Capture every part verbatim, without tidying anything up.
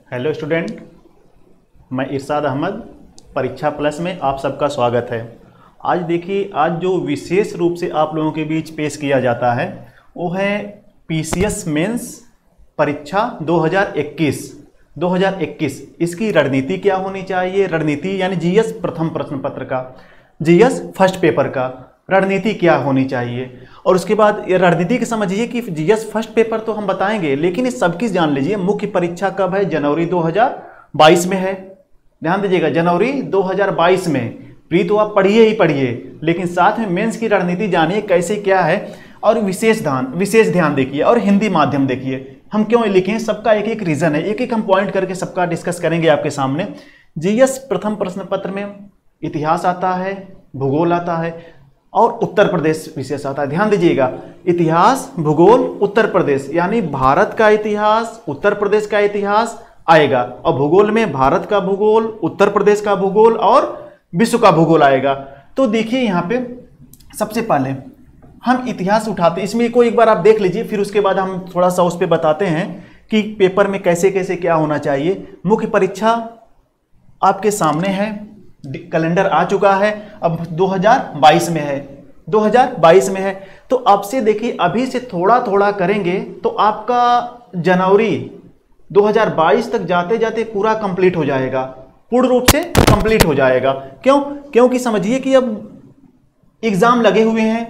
Hello student, मैं इरशाद अहमद। परीक्षा plus में आप सबका स्वागत है। आज देखिए, आज जो विशेष रूप से आप लोगों के बीच पेश किया जाता है वो है पीसीएस मेंस परीक्षा दो हज़ार इक्कीस। इसकी रणनीति क्या होनी चाहिए। रणनीति यानी जीएस प्रथम प्रश्न पत्र का, जीएस फर्स्ट पेपर का रणनीति क्या होनी चाहिए। और उसके बाद ये रणनीति की समझिए कि जीएस फर्स्ट पेपर तो हम बताएंगे, लेकिन इस सबकी जान लीजिए मुख्य परीक्षा कब है। जनवरी दो हज़ार बाईस में है। ध्यान दीजिएगा, जनवरी दो हज़ार बाईस में। प्री तो आप पढ़िए ही पढ़िए, लेकिन साथ में मेंस की रणनीति जानिए कैसे क्या है। और विशेष ध्यान विशेष ध्यान देखिए और हिंदी माध्यम देखिए। हम क्यों लिखे, सबका एक एक रीजन है, एक एक हम पॉइंट करके सबका डिस्कस करेंगे आपके सामने। जीएस प्रथम प्रश्न पत्र में इतिहास आता है, भूगोल आता है और उत्तर प्रदेश विशेष आता है। ध्यान दीजिएगा, इतिहास, भूगोल, उत्तर प्रदेश, यानी भारत का इतिहास, उत्तर प्रदेश का इतिहास आएगा। और भूगोल में भारत का भूगोल, उत्तर प्रदेश का भूगोल और विश्व का भूगोल आएगा। तो देखिए यहाँ पे सबसे पहले हम इतिहास उठाते हैं। इसमें को एक बार आप देख लीजिए, फिर उसके बाद हम थोड़ा सा उस पर बताते हैं कि पेपर में कैसे कैसे क्या होना चाहिए। मुख्य परीक्षा आपके सामने है, कैलेंडर आ चुका है, अब दो हज़ार बाईस में है, दो हज़ार बाईस में है। तो अब से देखिए, अभी से थोड़ा थोड़ा करेंगे तो आपका जनवरी दो हज़ार बाईस तक जाते जाते पूरा कंप्लीट हो जाएगा, पूर्ण रूप से कंप्लीट हो जाएगा। क्यों? क्योंकि समझिए कि अब एग्जाम लगे हुए हैं,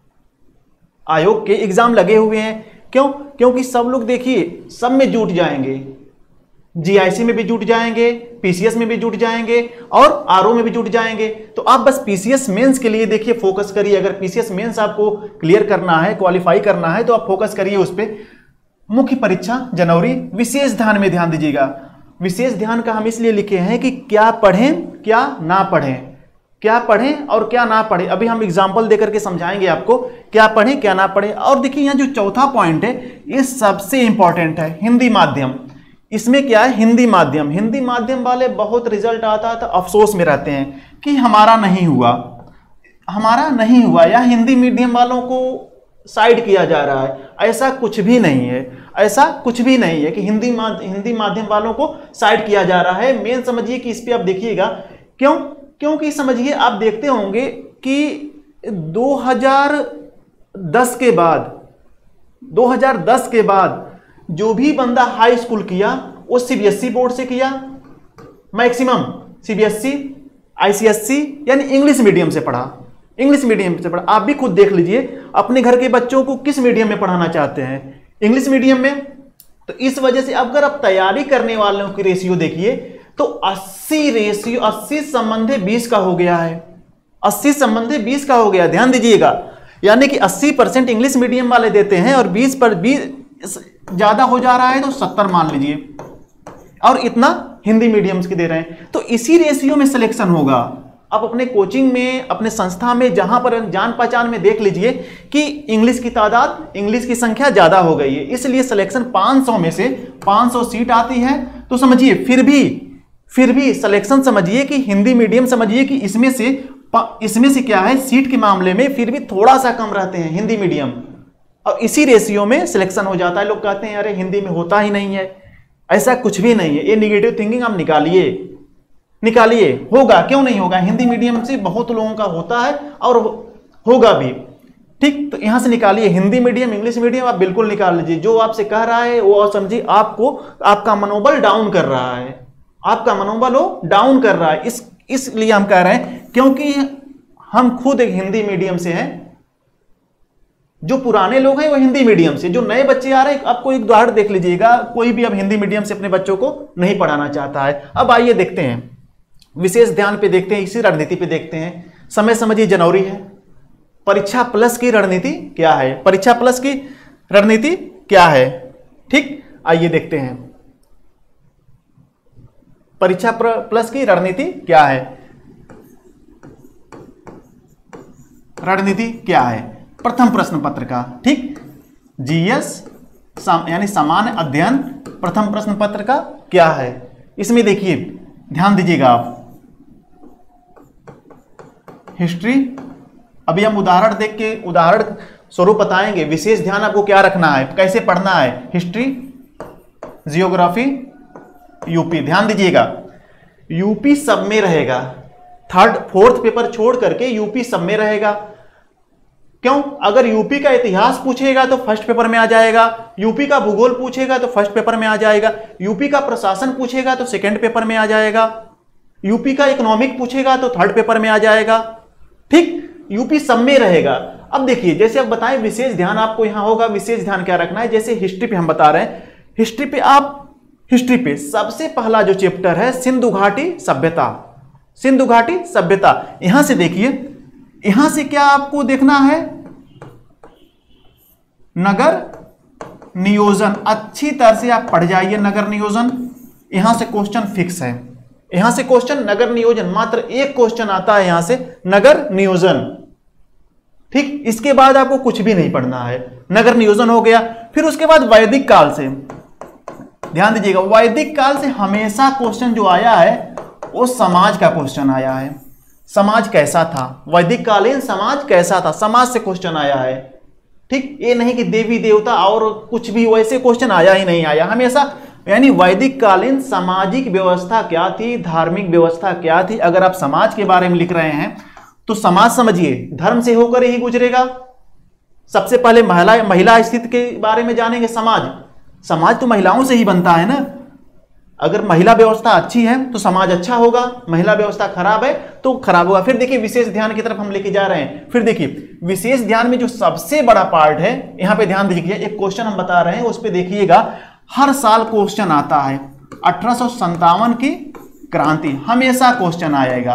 आयोग के एग्जाम लगे हुए हैं। क्यों? क्योंकि सब लोग देखिए सब में जुट जाएंगे, जीआईसी में भी जुट जाएंगे, पीसीएस में भी जुट जाएंगे और आरओ में भी जुट जाएंगे। तो आप बस पीसीएस मेंस के लिए देखिए फोकस करिए। अगर पीसीएस मेंस आपको क्लियर करना है, क्वालिफाई करना है, तो आप फोकस करिए उस पर। मुख्य परीक्षा जनवरी, विशेष ध्यान में ध्यान दीजिएगा। विशेष ध्यान का हम इसलिए लिखे हैं कि क्या पढ़ें क्या ना पढ़ें, क्या पढ़ें और क्या ना पढ़ें। अभी हम एग्जाम्पल देकर के समझाएंगे आपको क्या पढ़ें क्या ना पढ़ें। और देखिए यहाँ जो चौथा पॉइंट है ये सबसे इंपॉर्टेंट है, हिंदी माध्यम। इसमें क्या है, हिंदी माध्यम। हिंदी माध्यम वाले बहुत रिजल्ट आता है तो अफसोस में रहते हैं कि हमारा नहीं हुआ, हमारा नहीं हुआ, या हिंदी मीडियम वालों को साइड किया जा रहा है। ऐसा कुछ भी नहीं है, ऐसा कुछ भी नहीं है कि हिंदी माध्य, हिंदी माध्यम वालों को साइड किया जा रहा है। मेन समझिए कि इस पे आप देखिएगा, क्यों? क्योंकि समझिए आप देखते होंगे कि दो हज़ार दस के बाद दो हज़ार दस के बाद जो भी बंदा हाई स्कूल किया वो सीबीएसई बोर्ड से किया, मैक्सिमम सीबीएसई, आईसीएसई यानी इंग्लिश मीडियम से पढ़ा, इंग्लिश मीडियम से पढ़ा। आप भी खुद देख लीजिए अपने घर के बच्चों को किस मीडियम में पढ़ाना चाहते हैं, इंग्लिश मीडियम में। तो इस वजह से अगर आप तैयारी करने वालों की रेशियो देखिए तो अस्सी रेशियो अस्सी संबंधे बीस का हो गया है, अस्सी संबंधे बीस का हो गया। ध्यान दीजिएगा, यानी कि अस्सी परसेंट इंग्लिश मीडियम वाले देते हैं और बीस पर बीस ज्यादा हो जा रहा है तो सत्तर मान लीजिए, और इतना हिंदी मीडियम्स के दे रहे हैं। तो इसी रेशियो में सिलेक्शन होगा। आप अपने कोचिंग में, अपने संस्था में, जहां पर जान पहचान में देख लीजिए कि इंग्लिश की तादाद, इंग्लिश की संख्या ज्यादा हो गई है, इसलिए सिलेक्शन पाँच सौ में से पाँच सौ सीट आती है। तो समझिए फिर भी फिर भी सिलेक्शन समझिए कि हिंदी मीडियम समझिए कि इसमें से इसमें से क्या है, सीट के मामले में फिर भी थोड़ा सा कम रहते हैं हिंदी मीडियम, और इसी रेशियो में सिलेक्शन हो जाता है। लोग कहते हैं अरे हिंदी में होता ही नहीं है, ऐसा कुछ भी नहीं है। ये निगेटिव थिंकिंग आप निकालिए, निकालिए। होगा, क्यों नहीं होगा, हिंदी मीडियम से बहुत लोगों का होता है और होगा भी। ठीक, तो यहां से निकालिए हिंदी मीडियम, इंग्लिश मीडियम आप बिल्कुल निकाल लीजिए। जो आपसे कह रहा है वो समझिए आपको, आपका मनोबल डाउन कर रहा है, आपका मनोबल वो डाउन कर रहा है। इस इसलिए हम कह रहे हैं क्योंकि हम खुद एक हिंदी मीडियम से हैं। जो पुराने लोग हैं वो हिंदी मीडियम से, जो नए बच्चे आ रहे हैं, आपको एक उदाहरण देख लीजिएगा, कोई भी अब हिंदी मीडियम से अपने बच्चों को नहीं पढ़ाना चाहता है। अब आइए देखते हैं, विशेष ध्यान पे देखते हैं, इसी रणनीति पे देखते हैं। समय समझिए जनवरी है। परीक्षा प्लस की रणनीति क्या है, परीक्षा प्लस की रणनीति क्या है। ठीक, आइए देखते हैं परीक्षा प्लस की रणनीति क्या है। रणनीति क्या है प्रथम प्रश्न पत्र का। ठीक, जीएस सम, यानी सामान्य अध्ययन प्रथम प्रश्न पत्र का क्या है। इसमें देखिए ध्यान दीजिएगा आप, हिस्ट्री, अभी हम उदाहरण देख के उदाहरण स्वरूप बताएंगे। विशेष ध्यान आपको क्या रखना है, कैसे पढ़ना है। History, geography, UP. ध्यान दीजिएगा, यूपी सब में रहेगा, थर्ड फोर्थ पेपर छोड़ करके यूपी सब में रहेगा। क्यों? अगर यूपी का इतिहास पूछेगा तो फर्स्ट पेपर में आ जाएगा, यूपी का भूगोल पूछेगा तो फर्स्ट पेपर में आ जाएगा, यूपी का प्रशासन पूछेगा तो सेकंड पेपर में आ जाएगा, यूपी का इकोनॉमिक पूछेगा तो थर्ड पेपर में आ जाएगा। ठीक, यूपी सब में रहेगा। अब देखिए, जैसे अब बताएं, विशेष ध्यान आपको यहां होगा। विशेष ध्यान क्या रखना है? जैसे हिस्ट्री पे हम बता रहे हैं, हिस्ट्री पे आप हिस्ट्री पे सबसे पहला जो चैप्टर है सिंधु घाटी सभ्यता, सिंधु घाटी सभ्यता। यहां से देखिए, यहां से क्या आपको देखना है? नगर नियोजन। अच्छी तरह से आप पढ़ जाइए नगर नियोजन। यहां से क्वेश्चन फिक्स है, यहां से क्वेश्चन नगर नियोजन, मात्र एक क्वेश्चन आता है यहां से नगर नियोजन। ठीक, इसके बाद आपको कुछ भी नहीं पढ़ना है, नगर नियोजन हो गया। फिर उसके बाद वैदिक काल से, ध्यान दीजिएगा, वैदिक काल से हमेशा क्वेश्चन जो आया है वो समाज का क्वेश्चन आया है। समाज कैसा था, वैदिक कालीन समाज कैसा था, समाज से क्वेश्चन आया है। ठीक, ये नहीं कि देवी देवता और कुछ भी वैसे क्वेश्चन आया ही नहीं आया, हमेशा यानी वैदिक कालीन सामाजिक व्यवस्था क्या थी, धार्मिक व्यवस्था क्या थी। अगर आप समाज के बारे में लिख रहे हैं तो समाज समझिए धर्म से होकर ही गुजरेगा। सबसे पहले महिला महिला स्थिति के बारे में जानेंगे। समाज समाज तो महिलाओं से ही बनता है ना। अगर महिला व्यवस्था अच्छी है तो समाज अच्छा होगा, महिला व्यवस्था खराब है तो खराब होगा। फिर देखिए, विशेष ध्यान की तरफ हम लेके जा रहे हैं। फिर देखिए, विशेष ध्यान में जो सबसे बड़ा पार्ट है, यहां पे ध्यान दीजिए, एक क्वेश्चन हम बता रहे हैं उस पर देखिएगा। हर साल क्वेश्चन आता है, अठारह सौ संतावन की क्रांति, हमेशा क्वेश्चन आएगा।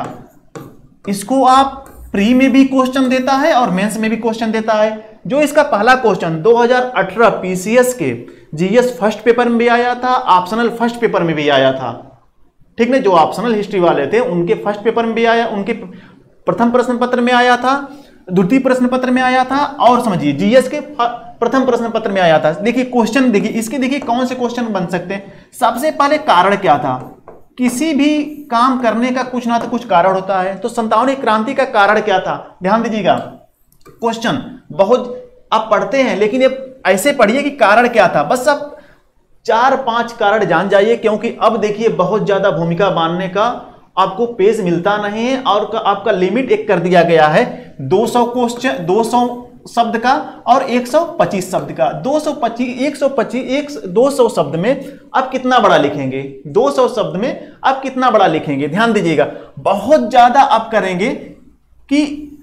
इसको आप प्री में भी क्वेश्चन देता है और मेंस में भी क्वेश्चन देता है। जो इसका पहला क्वेश्चन दो हज़ार अठारह पीसीएस के जीएस फर्स्ट पेपर में भी आया था, ऑप्शनल फर्स्ट पेपर में भी आया था। ठीक ना, जो ऑप्शनल हिस्ट्री वाले थे उनके फर्स्ट पेपर में भी आया, उनके प्रथम प्रश्न पत्र में आया था, द्वितीय प्रश्न पत्र में आया था, और समझिए जीएस के प्रथम प्रश्न पत्र में आया था। देखिए क्वेश्चन, देखिए इसके, देखिए कौन से क्वेश्चन बन सकते हैं। सबसे पहले कारण क्या था? किसी भी काम करने का कुछ ना तो कुछ कारण होता है, तो संतावनी क्रांति का कारण क्या था? ध्यान दीजिएगा, क्वेश्चन बहुत आप पढ़ते हैं लेकिन ये ऐसे पढ़िए कि कारण क्या था। बस आप चार पांच कारण जान जाइए, क्योंकि अब देखिए बहुत ज्यादा भूमिका मानने का आपको पेज मिलता नहीं है और आपका लिमिट एक कर दिया गया है दो सौ क्वेश्चन, दो सौ शब्द का और एक सौ पच्चीस शब्द का। दो सौ पच्चीस, एक सौ पच्चीस, एक दो सौ शब्द में आप कितना बड़ा लिखेंगे? दो सौ शब्द में आप कितना बड़ा लिखेंगे? ध्यान दीजिएगा, बहुत ज्यादा आप करेंगे कि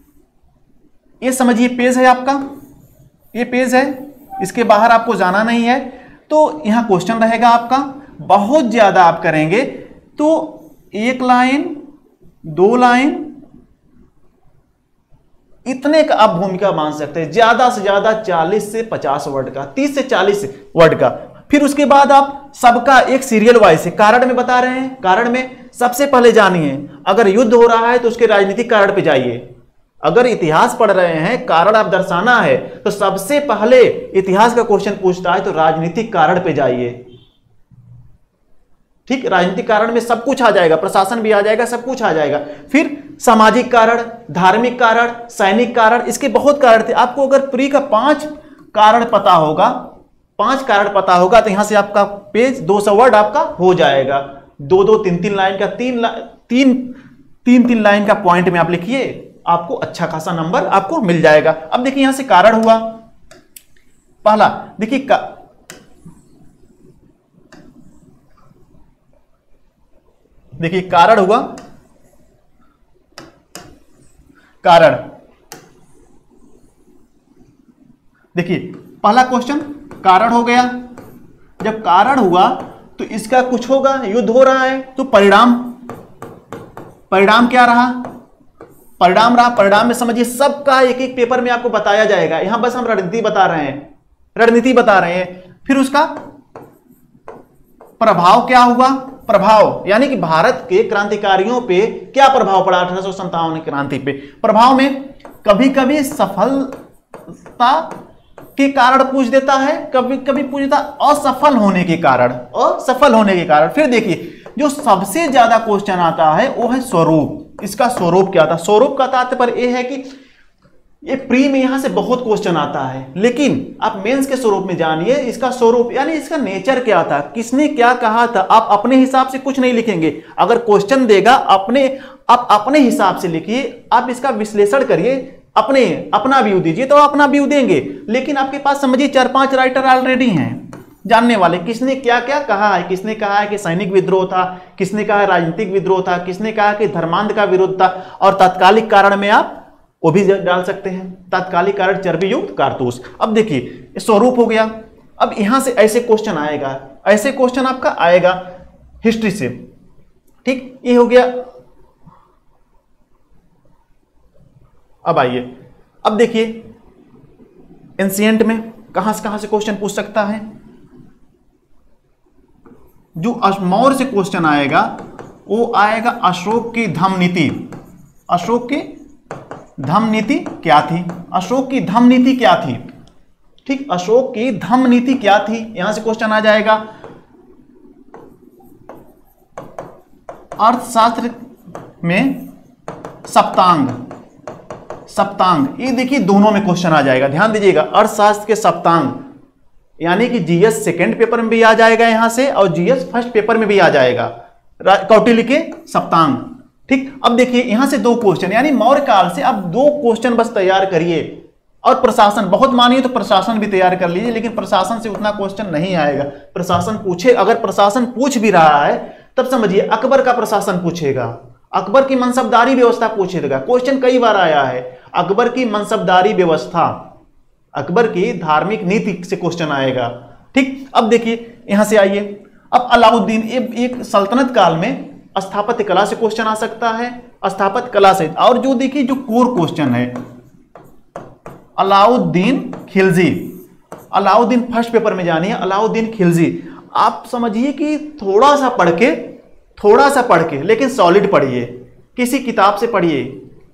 ये समझिए पेज है आपका, ये पेज है, इसके बाहर आपको जाना नहीं है, तो यहां क्वेश्चन रहेगा आपका। बहुत ज्यादा आप करेंगे तो एक लाइन, दो लाइन, इतने का आप भूमिका मान सकते हैं। ज्यादा से ज्यादा चालीस से पचास वर्ड का, तीस से चालीस वर्ड का। फिर उसके बाद आप सबका एक सीरियल वाइज से कारण में बता रहे हैं। कारण में सबसे पहले जानिए, अगर युद्ध हो रहा है तो उसके राजनीतिक कारण पे जाइए। अगर इतिहास पढ़ रहे हैं, कारण आप दर्शाना है, तो सबसे पहले इतिहास का क्वेश्चन पूछता है तो राजनीतिक कारण पे जाइए। ठीक, राजनीतिक कारण में सब कुछ आ जाएगा, प्रशासन भी आ जाएगा, सब कुछ आ जाएगा। फिर सामाजिक कारण, धार्मिक कारण, सैनिक कारण, इसके बहुत कारण थे। आपको अगर प्री का पांच कारण पता होगा, पांच कारण पता होगा तो यहां से आपका पेज दो सौ वर्ड आपका हो जाएगा। दो दो तीन तीन लाइन का, तीन तीन तीन तीन लाइन का पॉइंट में आप लिखिए, आपको अच्छा खासा नंबर आपको मिल जाएगा। अब देखिए यहां से कारण हुआ पहला, देखिए का, देखिए कारण हुआ, कारण देखिए पहला क्वेश्चन कारण हो गया। जब कारण हुआ तो इसका कुछ होगा, युद्ध हो रहा है तो परिणाम, परिणाम क्या रहा? परिणाम रहा, परिणाम में समझिए सबका एक एक पेपर में आपको बताया जाएगा। यहां बस हम रणनीति बता रहे हैं, रणनीति बता रहे हैं। फिर उसका प्रभाव क्या हुआ? प्रभाव यानी कि भारत के क्रांतिकारियों पे क्या प्रभाव पड़ा अठारह सौ संतावन क्रांति पे। प्रभाव में कभी कभी सफलता के कारण पूछ देता है, कभी कभी पूछ देता असफल होने के कारण, असफल होने के कारण। फिर देखिए जो सबसे ज्यादा क्वेश्चन आता है वो है स्वरूप। इसका स्वरूप क्या था? स्वरूप का तात्पर्य यह है कि ये प्री में यहां से बहुत क्वेश्चन आता है, लेकिन आप मेंस के स्वरूप में जानिए इसका स्वरूप यानी इसका नेचर क्या था, किसने क्या कहा था। आप अपने हिसाब से कुछ नहीं लिखेंगे, अगर क्वेश्चन देगा अपने आप अपने हिसाब से लिखिए, आप इसका विश्लेषण करिए, अपने अपना व्यू दीजिए तो अपना व्यू देंगे। लेकिन आपके पास समझिए चार पांच राइटर ऑलरेडी हैं जानने वाले, किसने क्या क्या कहा है। किसने कहा है कि सैनिक विद्रोह था, किसने कहा है राजनीतिक विद्रोह था, किसने कहा कि धर्मांध का विरोध था, और तात्कालिक कारण में आप वो भी डाल सकते हैं, तात्कालिक कारण चर्बी युक्त कारतूस। अब देखिए स्वरूप हो गया। अब यहां से ऐसे क्वेश्चन आएगा, ऐसे क्वेश्चन आपका आएगा हिस्ट्री से, ठीक, ये हो गया। अब आइए, अब देखिए एंशिएंट में कहां से कहां से क्वेश्चन पूछ सकता है। जो मौर्य से क्वेश्चन आएगा वो आएगा अशोक की धम्म नीति। अशोक की धम्म नीति क्या थी, अशोक की धम्म नीति क्या थी, ठीक, अशोक की धम्म नीति क्या थी, यहां से क्वेश्चन आ जाएगा। अर्थशास्त्र में सप्तांग, सप्तांग, ये देखिए दोनों में क्वेश्चन आ जाएगा, ध्यान दीजिएगा। अर्थशास्त्र के सप्तांग यानी कि जीएस सेकंड पेपर में भी आ जाएगा यहां से, और जीएस फर्स्ट पेपर में भी आ जाएगा, कौटिल्य के सप्तांग, ठीक। अब देखिए यहां से दो क्वेश्चन, यानी मौर्य काल से अब दो क्वेश्चन बस तैयार करिए। और प्रशासन बहुत मानिए तो प्रशासन भी तैयार कर लीजिए, लेकिन प्रशासन से उतना क्वेश्चन नहीं आएगा। प्रशासन पूछे, अगर प्रशासन पूछ भी रहा है तब समझिए अकबर का प्रशासन पूछेगा, अकबर की मनसबदारी व्यवस्था पूछेगा। क्वेश्चन कई बार आया है, अकबर की मनसबदारी व्यवस्था, अकबर की धार्मिक नीति से क्वेश्चन आएगा, ठीक। अब देखिए यहां से आइए, अब अलाउद्दीन, एक सल्तनत काल में स्थापत्य कला से क्वेश्चन आ सकता है, स्थापत्य कला से। और जो देखिए जो कोर क्वेश्चन है अलाउद्दीन खिलजी, अलाउद्दीन फर्स्ट पेपर में जानिए, अलाउद्दीन खिलजी। आप समझिए कि थोड़ा सा पढ़ के, थोड़ा सा पढ़ के, लेकिन सॉलिड पढ़िए, किसी किताब से पढ़िए,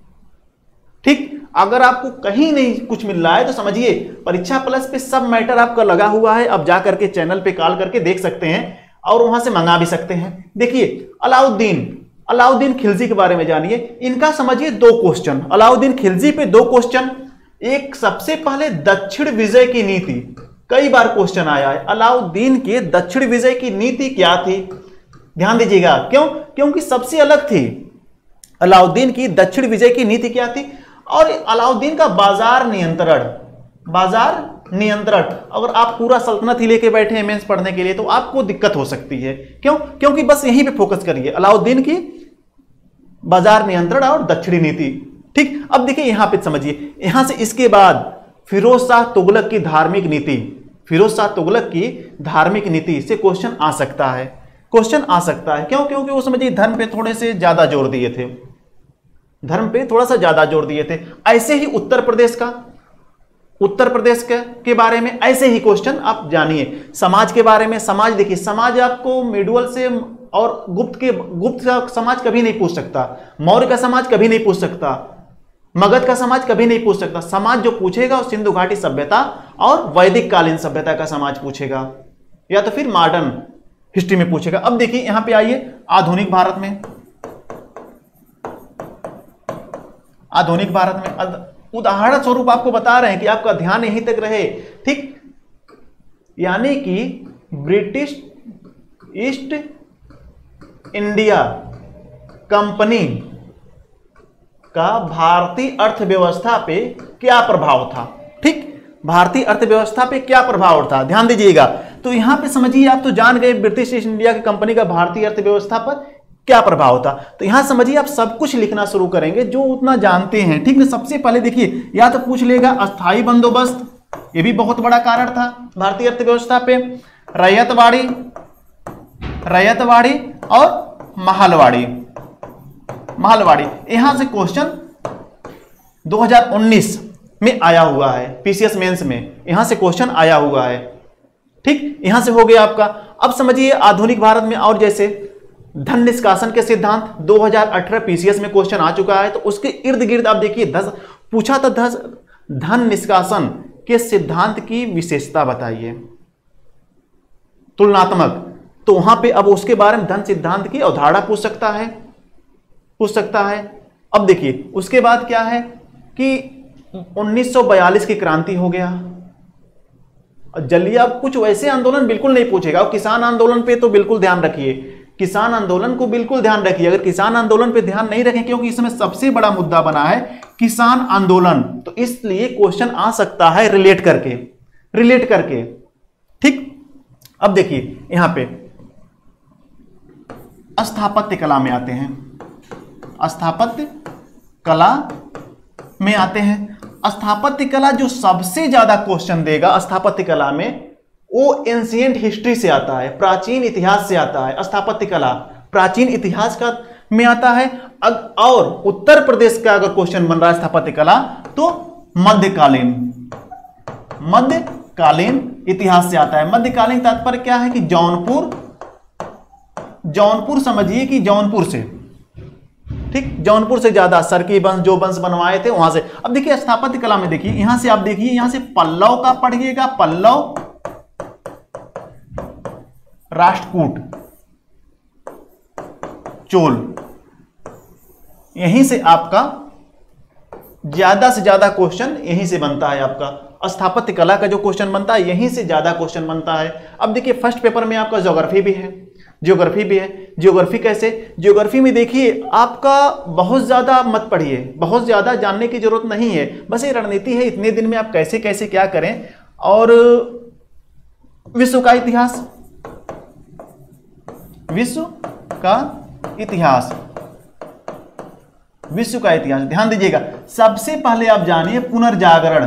ठीक। अगर आपको कहीं नहीं कुछ मिल रहा है तो समझिए परीक्षा प्लस पे सब मैटर आपका लगा हुआ है, अब जा करके चैनल पे कॉल करके देख सकते हैं और वहां से मंगा भी सकते हैं। देखिए अलाउद्दीन, अलाउद्दीन खिलजी के बारे में जानिए, इनका समझिए दो क्वेश्चन, अलाउद्दीन खिलजी पे दो क्वेश्चन। एक सबसे पहले दक्षिण विजय की नीति, कई बार क्वेश्चन आया है, अलाउद्दीन के दक्षिण विजय की नीति क्या थी, ध्यान दीजिएगा, क्यों, क्योंकि सबसे अलग थी। अलाउद्दीन की दक्षिण विजय की नीति क्या थी, और अलाउद्दीन का बाजार नियंत्रण, बाजार नियंत्रण। अगर आप पूरा सल्तनत ही लेके बैठे हैं मेंस पढ़ने के लिए तो आपको दिक्कत हो सकती है, क्यों, क्योंकि बस यहीं पे फोकस करिए, अलाउद्दीन की बाजार नियंत्रण और दक्षिणी नीति, ठीक। अब देखिए यहां पे समझिए, यहां से इसके बाद फिरोज शाह तुगलक की धार्मिक नीति, फिरोज शाह तुगलक की धार्मिक नीति से क्वेश्चन आ सकता है, क्वेश्चन आ सकता है, क्यों, क्योंकि वो समझिए धर्म पे थोड़े से ज्यादा जोर दिए थे, धर्म पे थोड़ा सा ज्यादा जोर दिए थे। ऐसे ही उत्तर प्रदेश का, उत्तर प्रदेश के, के बारे में ऐसे ही क्वेश्चन आप जानिए। समाज के बारे में, समाज देखिए, समाज आपको मेडुअल से और गुप्त के, गुप्त का समाज कभी नहीं पूछ सकता, मौर्य का समाज कभी नहीं पूछ सकता, मगध का समाज कभी नहीं पूछ सकता। समाज जो पूछेगा वो सिंधु घाटी सभ्यता और वैदिक कालीन सभ्यता का समाज पूछेगा, या तो फिर मॉडर्न हिस्ट्री में पूछेगा। अब देखिए यहां पे आइए, आधुनिक भारत में, आधुनिक भारत में उदाहरण स्वरूप आपको बता रहे हैं कि आपका ध्यान यहीं तक रहे, ठीक। यानी कि ब्रिटिश ईस्ट इंडिया कंपनी का भारतीय अर्थव्यवस्था पे क्या प्रभाव था, ठीक, भारतीय अर्थव्यवस्था पे क्या प्रभाव था, ध्यान दीजिएगा। तो यहां पे समझिए, आप तो जान गए ब्रिटिश ईस्ट इंडिया की कंपनी का भारतीय अर्थव्यवस्था पर क्या प्रभाव था। तो यहां समझिए आप सब कुछ लिखना शुरू करेंगे जो उतना जानते हैं, ठीक ना। सबसे पहले देखिए, या तो पूछ लेगा अस्थायी बंदोबस्त, ये भी बहुत बड़ा कारण था भारतीय अर्थव्यवस्था पे, रैयतवाड़ी, रैयतवाड़ी और महलवाड़ी, महलवाड़ी। यहां से क्वेश्चन दो हज़ार उन्नीस में आया हुआ है, पीसीएस मेंस में यहां से क्वेश्चन आया हुआ है, ठीक। यहां से हो गया आपका। अब समझिए आधुनिक भारत में, और जैसे धन निष्कासन के सिद्धांत दो हज़ार अठारह पीसीएस में क्वेश्चन आ चुका है, तो उसके इर्द गिर्द आप देखिए दस पूछा था, दस धन निष्कासन के सिद्धांत की विशेषता बताइए, तुलनात्मक। तो वहां पे अब उसके बारे में धन सिद्धांत की अवधारणा पूछ सकता है, पूछ सकता है। अब देखिए उसके बाद क्या है कि उन्नीस सौ बयालीस की क्रांति हो गया। जल्दी कुछ वैसे आंदोलन बिल्कुल नहीं पूछेगा, और किसान आंदोलन पे तो बिल्कुल ध्यान रखिए, किसान आंदोलन को बिल्कुल ध्यान रखिए। अगर किसान आंदोलन पे ध्यान नहीं रखें, क्योंकि इसमें सबसे बड़ा मुद्दा बना है किसान आंदोलन, तो इसलिए क्वेश्चन आ सकता है रिलेट करके, रिलेट करके। ठीक, अब देखिए यहां पे स्थापत्य कला में आते हैं, स्थापत्य कला में आते हैं। स्थापत्य कला जो सबसे ज्यादा क्वेश्चन देगा स्थापत्य कला में, वो एंशिएंट हिस्ट्री से आता है, प्राचीन इतिहास से आता है। स्थापत्य कला प्राचीन इतिहास का में आता है। अग, और उत्तर प्रदेश का अगर क्वेश्चन बन रहा है स्थापत्य कला, तो मध्यकालीन, मध्यकालीन इतिहास से आता है। मध्यकालीन तात्पर्य क्या है कि जौनपुर, जौनपुर समझिए कि जौनपुर से, ठीक, जौनपुर से ज्यादा सरकी वंश जो वंश बनवाए थे वहां से। अब देखिए स्थापत्य कला में देखिए, यहां से आप देखिए, यहां से पल्लव का पढ़िएगा, पल्लव, राष्ट्रकूट, चोल, यहीं से आपका ज्यादा से ज्यादा क्वेश्चन यहीं से बनता है। आपका स्थापत्य कला का जो क्वेश्चन बनता है यहीं से ज्यादा क्वेश्चन बनता है। अब देखिए फर्स्ट पेपर में आपका ज्योग्राफी भी है, ज्योग्राफी भी है। ज्योग्राफी कैसे? ज्योग्राफी में देखिए आपका बहुत ज्यादा मत पढ़िए, बहुत ज्यादा जानने की जरूरत नहीं है, बस ये रणनीति है इतने दिन में आप कैसे कैसे क्या करें। और विश्व का इतिहास, विश्व का इतिहास, विश्व का इतिहास ध्यान दीजिएगा। सबसे पहले आप जानिए पुनर्जागरण,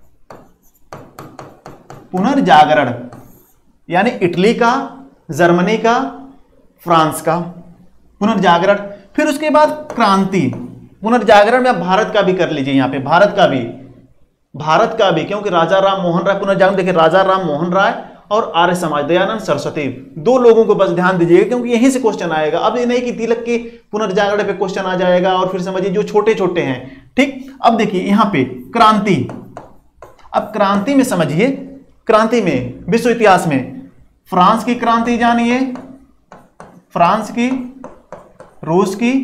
पुनर्जागरण यानी इटली का, जर्मनी का, फ्रांस का पुनर्जागरण। फिर उसके बाद क्रांति, पुनर्जागरण में आप भारत का भी कर लीजिए, यहां पे भारत का भी, भारत का भी, क्योंकि राजा राम मोहन राय पुनर्जागरण, देखिए राजा राम मोहन राय और आर्य समाज दयानंद सरस्वती, दो लोगों को बस ध्यान दीजिएगा क्योंकि यहीं से क्वेश्चन आएगा। अब ये नहीं कि तिलक के पुनर्जागरण पे क्वेश्चन आ जाएगा और फिर समझिए जो छोटे छोटे हैं। ठीक, अब देखिए यहां पे क्रांति, अब क्रांति में समझिए, क्रांति में विश्व इतिहास में फ्रांस की क्रांति जानिए, फ्रांस की, रूस की,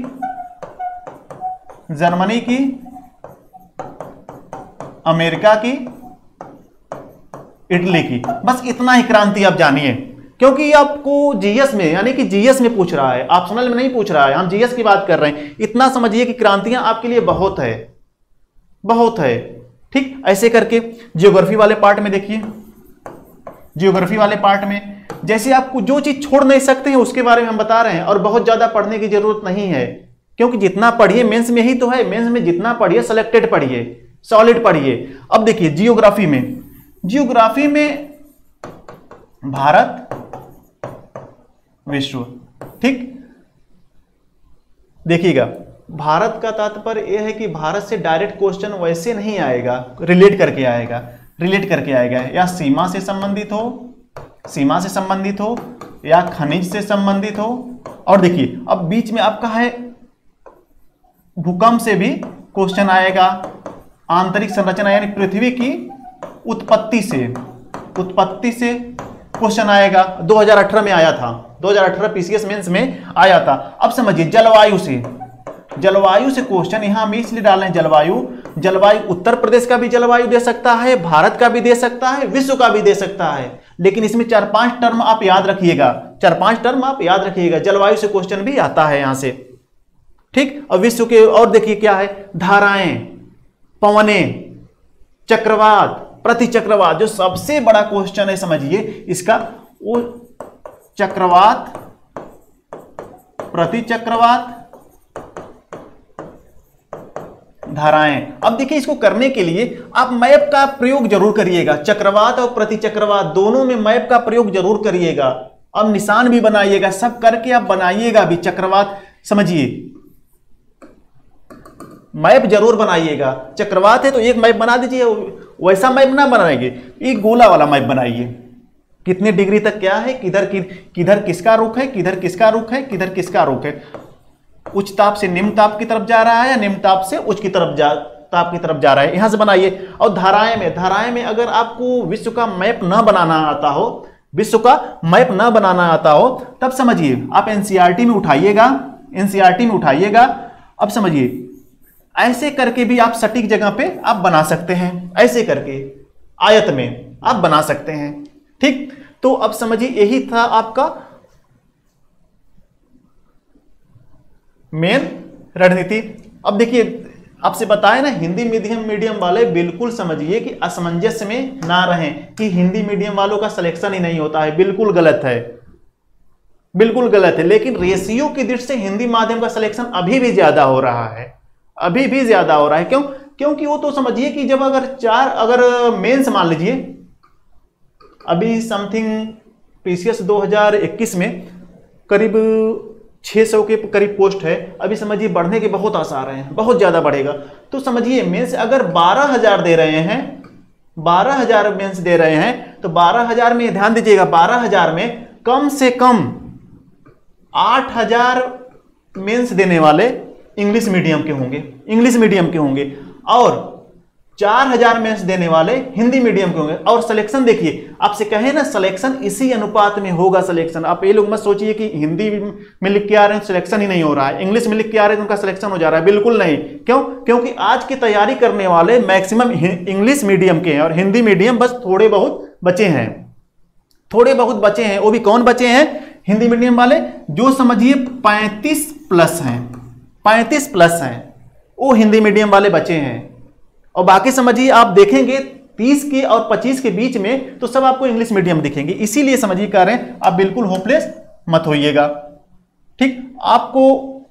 जर्मनी की, अमेरिका की, इटली की, बस इतना ही क्रांति आप जानिए, क्योंकि आपको जीएस में, यानी कि जीएस में पूछ रहा है, ऑप्शनल में नहीं पूछ रहा है, हम जीएस की बात कर रहे हैं। इतना समझिए कि क्रांतियां आपके लिए बहुत है, बहुत है। ठीक, ऐसे करके ज्योग्राफी वाले पार्ट में देखिए, ज्योग्राफी वाले पार्ट में जैसे आपको जो चीज छोड़ नहीं सकते हैं उसके बारे में हम बता रहे हैं, और बहुत ज्यादा पढ़ने की जरूरत नहीं है, क्योंकि जितना पढ़िए मेंस में ही तो है, मेंस में जितना पढ़िए सिलेक्टेड पढ़िए, सॉलिड पढ़िए। अब देखिए जियोग्राफी में, जियोग्राफी में भारत, विश्व। ठीक, देखिएगा भारत का तात्पर्य यह है कि भारत से डायरेक्ट क्वेश्चन वैसे नहीं आएगा, रिलेट करके आएगा, रिलेट करके आएगा, या सीमा से संबंधित हो, सीमा से संबंधित हो, या खनिज से संबंधित हो। और देखिए अब बीच में आपका है भूकंप से भी क्वेश्चन आएगा, आंतरिक संरचना यानी पृथ्वी की उत्पत्ति से, उत्पत्ति से क्वेश्चन आएगा, दो हज़ार अठारह में आया था, दो हज़ार अठारह पीसीएस मेंस में आया था। अब समझिए जलवायु से, जलवायु से क्वेश्चन यहां हम इसलिए डाल रहे हैं जलवायु, जलवायु उत्तर प्रदेश का भी जलवायु दे सकता है, भारत का भी दे सकता है, विश्व का भी दे सकता है, लेकिन इसमें चार पांच टर्म आप याद रखिएगा, चार पांच टर्म आप याद रखिएगा, जलवायु से क्वेश्चन भी आता है यहां से। ठीक, और विश्व के और देखिए क्या है, धाराएं, पवने, चक्रवात, प्रतिचक्रवात, जो सबसे बड़ा क्वेश्चन है समझिए इसका, वो चक्रवात, प्रतिचक्रवात, धाराएं। अब देखिए इसको करने के लिए आप मैप का प्रयोग जरूर करिएगा, चक्रवात और प्रतिचक्रवात दोनों में मैप का प्रयोग जरूर करिएगा। अब निशान भी बनाइएगा, सब करके आप बनाइएगा भी। चक्रवात समझिए, मैप जरूर बनाइएगा, चक्रवात है तो एक मैप बना दीजिए, वैसा मैप ना बनाएंगे, एक गोला वाला मैप बनाइए, कितने डिग्री तक क्या है, किधर किधर किसका रुख है, किधर किसका रुख है, किधर किसका रुख है, उच्च ताप से निम्न ताप की तरफ जा रहा है या निम्न ताप से उच्च की तरफ जा ताप की तरफ जा रहा है, यहां से बनाइए। और धाराएं में, धाराएं में अगर आपको विश्व का मैप ना बनाना आता हो, विश्व का मैप ना बनाना आता हो, तब समझिए आप एनसीईआरटी में उठाइएगा, एनसीईआरटी में उठाइएगा। अब समझिए ऐसे करके भी आप सटीक जगह पे आप बना सकते हैं, ऐसे करके आयत में आप बना सकते हैं। ठीक, तो अब समझिए यही था आपका मेन रणनीति। अब देखिए आपसे बताया ना, हिंदी मीडियम मीडियम वाले बिल्कुल समझिए कि असमंजस में ना रहें कि हिंदी मीडियम वालों का सिलेक्शन ही नहीं होता है, बिल्कुल गलत है, बिल्कुल गलत है। लेकिन रेशियो की दृष्टि से हिंदी माध्यम का सिलेक्शन अभी भी ज्यादा हो रहा है, अभी भी ज्यादा हो रहा है। क्यों? क्योंकि वो तो समझिए कि जब अगर चार अगर मेंस मान लीजिए अभी समथिंग पीसीएस दो हज़ार इक्कीस में करीब छह सौ के करीब पोस्ट है, अभी समझिए बढ़ने के बहुत आसार हैं, बहुत ज्यादा बढ़ेगा। तो समझिए मेंस अगर बारह हजार दे रहे हैं, बारह हजार मेंस दे रहे हैं, तो बारह हजार में ध्यान दीजिएगा, बारह हजार में कम से कम आठ हजार मेंस देने वाले इंग्लिश मीडियम के होंगे, इंग्लिश मीडियम के होंगे, और चार हजार मेंस देने वाले हिंदी मीडियम के होंगे। और सिलेक्शन देखिए, आपसे कहे ना सिलेक्शन इसी अनुपात में होगा सिलेक्शन। आप ये लोग मत सोचिए कि हिंदी में लिख के आ रहे हैं सिलेक्शन ही नहीं हो रहा है, इंग्लिश में लिख के आ रहे हैं उनका सिलेक्शन हो जा रहा है, बिल्कुल नहीं। क्यों? क्योंकि आज की तैयारी करने वाले मैक्सिमम इंग्लिश मीडियम के हैं और हिंदी मीडियम बस थोड़े बहुत बचे हैं, थोड़े बहुत बचे हैं। वो भी कौन बचे हैं? हिंदी मीडियम वाले जो समझिए पैंतीस प्लस हैं, पैंतीस प्लस हैं, वो हिंदी मीडियम वाले बचे हैं। और बाकी समझिए आप देखेंगे तीस के और पच्चीस के बीच में तो सब आपको इंग्लिश मीडियम दिखेंगे। इसीलिए समझिए कह रहे हैं आप बिल्कुल होपलेस मत होइएगा। ठीक, आपको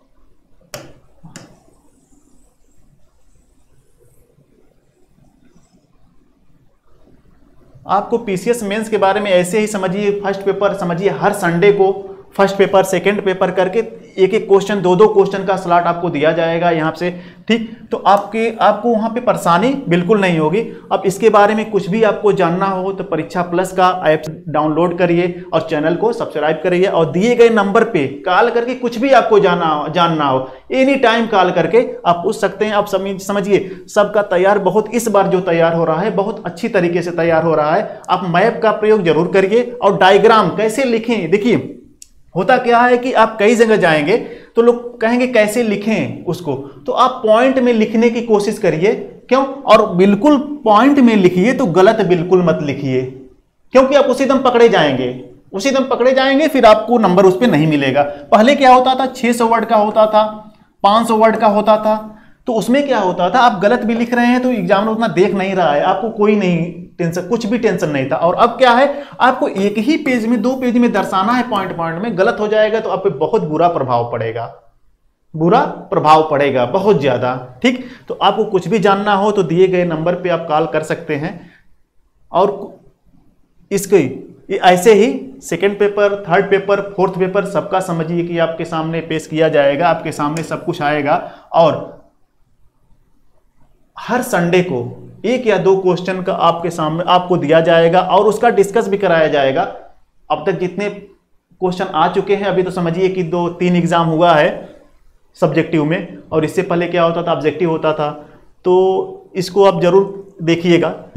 आपको पीसीएस मेंस के बारे में ऐसे ही समझिए, फर्स्ट पेपर समझिए हर संडे को फर्स्ट पेपर सेकंड पेपर करके एक एक क्वेश्चन, दो दो क्वेश्चन का स्लॉट आपको दिया जाएगा यहाँ से। ठीक, तो आपके आपको वहाँ पे परेशानी बिल्कुल नहीं होगी। अब इसके बारे में कुछ भी आपको जानना हो तो परीक्षा प्लस का ऐप डाउनलोड करिए और चैनल को सब्सक्राइब करिए, और दिए गए नंबर पे कॉल करके कुछ भी आपको जानना जानना हो एनी टाइम कॉल करके आप पूछ सकते हैं। आप समझिए सबका तैयार बहुत, इस बार जो तैयार हो रहा है बहुत अच्छी तरीके से तैयार हो रहा है। आप मैप का प्रयोग जरूर करिए और डायग्राम कैसे लिखें। देखिए होता क्या है कि आप कई जगह जाएंगे तो लोग कहेंगे कैसे लिखें उसको, तो आप पॉइंट में लिखने की कोशिश करिए। क्यों? और बिल्कुल पॉइंट में लिखिए, तो गलत बिल्कुल मत लिखिए, क्योंकि आप उसी दम पकड़े जाएंगे, उसी दम पकड़े जाएंगे, फिर आपको नंबर उस पर नहीं मिलेगा। पहले क्या होता था, छह सौ वर्ड का होता था, पाँच सौ वर्ड का होता था, तो उसमें क्या होता था आप गलत भी लिख रहे हैं तो एग्जामिनर उतना देख नहीं रहा है, आपको कोई नहीं टेंशन, कुछ भी टेंशन नहीं था। और अब क्या है, आपको एक ही पेज में, दो पेज में दर्शाना है पॉइंट पॉइंट में, गलत हो जाएगा तो आप पे बहुत बुरा प्रभाव पड़ेगा, बुरा प्रभाव पड़ेगा बहुत ज्यादा। ठीक, तो आपको कुछ भी जानना हो तो दिए गए नंबर पे आप कॉल कर सकते हैं। और इसके ये ऐसे ही second paper, third paper, fourth paper सबका समझिए कि आपके सामने पेश किया जाएगा, आपके सामने सब कुछ आएगा। और हर संडे को एक या दो क्वेश्चन का आपके सामने आपको दिया जाएगा और उसका डिस्कस भी कराया जाएगा। अब तक जितने क्वेश्चन आ चुके हैं, अभी तो समझिए कि दो तीन एग्जाम हुआ है सब्जेक्टिव में, और इससे पहले क्या होता था, ऑब्जेक्टिव होता था। तो इसको आप जरूर देखिएगा।